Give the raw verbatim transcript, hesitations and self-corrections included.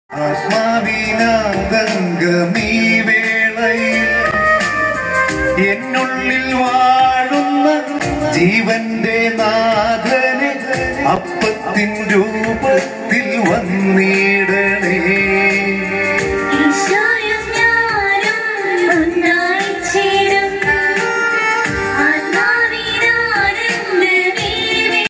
ആത്മാവിനാതംഗമീ വേളയിൽ എന്നുള്ളിൽ വാഴുന്ന ജീവന്റെ നാഥനെ അപ്പത്തിൻ രൂപത്തിൽ വന്നിടണേ.